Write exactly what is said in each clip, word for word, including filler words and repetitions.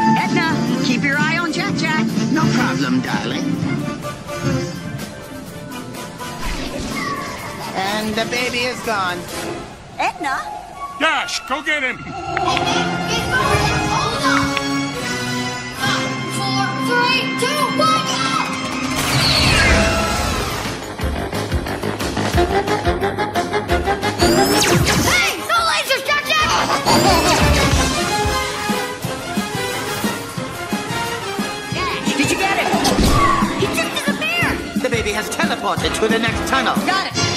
Edna, keep your eye on Jack Jack. No problem, darling. And the baby is gone. Edna? Dash, go get him. Hey! No lasers, Jack Jack! Dash, did you get him? He just disappeared! The baby has teleported to the next tunnel. Got it.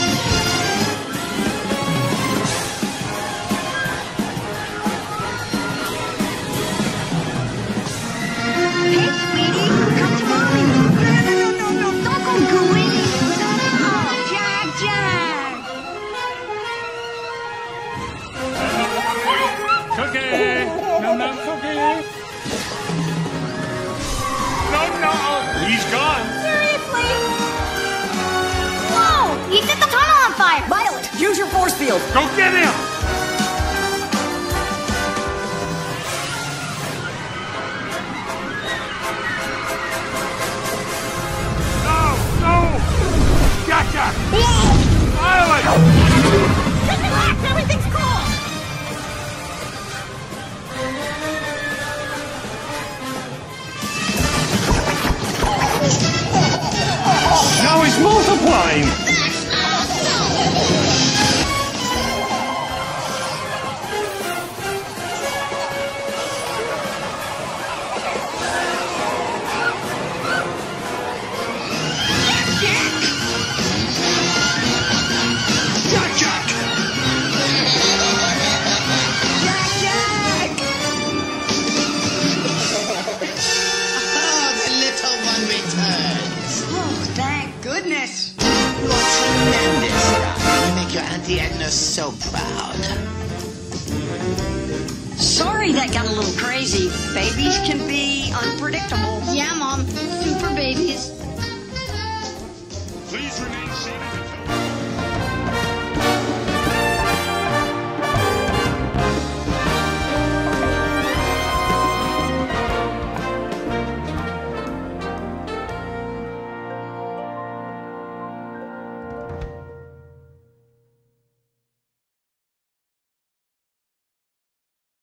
Hey, sweetie, come to mommy. No, no, no, no, no, no, don't go gooey. Oh, Jack Jack. Cookie. No, no, cookie. No, no. He's gone. Seriously? Whoa! He set the tunnel on fire! Violet, use your force field. Go get him. No, no. Jack, Jack. Violet. Just relax, everything's cool! Now he's multiplying. Jack Jack! Jack Jack. Oh, the little one returns. Oh, thank goodness. You're tremendous, darling. You make your Auntie Edna so proud. Sorry that got a little crazy. Babies can be unpredictable. Yeah, Mom. Super babies. Please remain seated.